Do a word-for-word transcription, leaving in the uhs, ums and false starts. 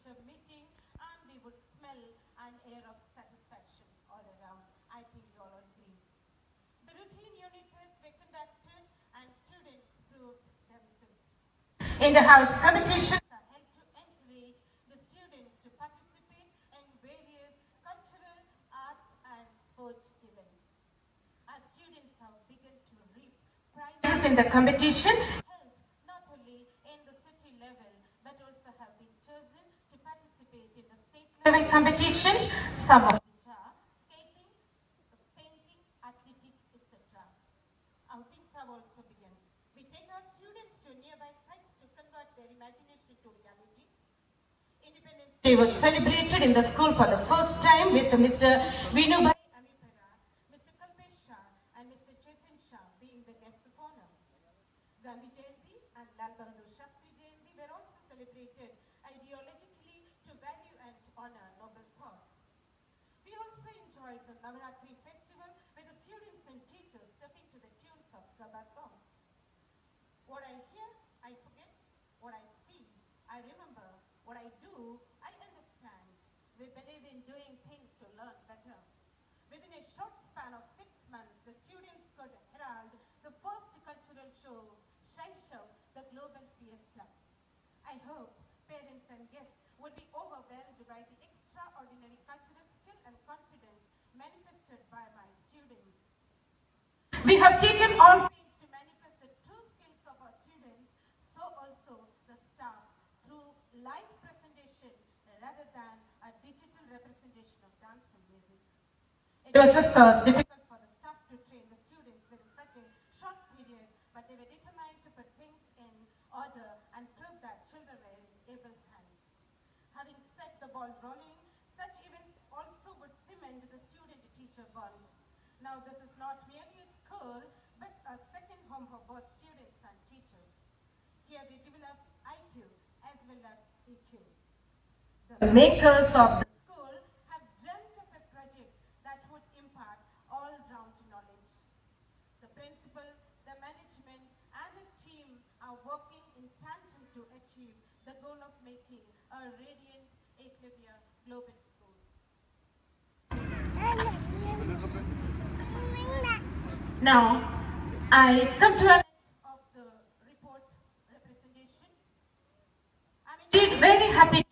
parent-teacher meeting, and we would smell an air of satisfaction all around. I think you all agree. The routine unit tests were conducted and students proved themselves. In the house competitions are held to encourage the students to participate in various cultural, art and sports events. Our students have begun to reap prizes in the competition held not only in the city level but also have been chosen to participate in the state level competitions, some of which are skating, painting, athletics, et cetera. Outings have also begun. We take our students to nearby sites to convert their imagination to reality. Independence Day was celebrated in the school for the first time with Mister Vinubhai Amipara, Mister Kalpesh Shah and Mister Chetan Shah being the guests of honor. Gandhi Jayanti and Lal Bahadur Shastri Jayanti were also celebrated ideologically to value and honor noble thoughts. We also enjoyed the Navaratri festival where the students and teachers stepping to the tunes of Gabba songs. What I hear, I forget. What I see, I remember. What I do, I understand. We believe in doing things to learn better. Within a short span of six months, the students could herald the first cultural show, Shaishav, the Global Fiesta. I hope parents and guests would be overwhelmed by the extraordinary cultural skill and confidence manifested by my students. We have taken all pains to manifest the true skills of our students, so also the staff, through live presentation rather than a digital representation of dance and music. It was of course difficult for the staff to train the students within such a short period, but they were determined to put things in order and prove that children were in able hands. Having set the ball rolling, such events also would cement the student-teacher bond. Now this is not merely a school, but a second home for both students and teachers. Here they develop I Q as well as E Q. The makers of the school have dreamt of a project that would impart all-round knowledge. The principal, the management and the team are working in tandem to achieve the goal of making a radiant Eklavya global school. Now, I come to an end of the report representation. I'm indeed very happy